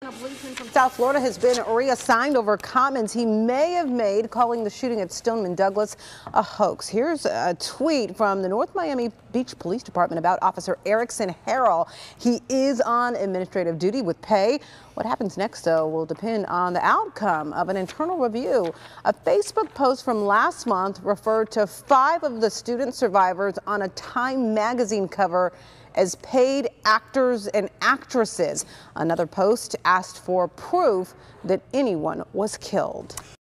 A policeman from South Florida has been reassigned over comments he may have made calling the shooting at Stoneman Douglas a hoax. Here's a tweet from the North Miami Beach Police Department about Officer Erickson Harrell. He is on administrative duty with pay. What happens next, though, will depend on the outcome of an internal review. A Facebook post from last month referred to 5 of the student survivors on a Time magazine cover as paid actors and actresses. Another post asked for proof that anyone was killed.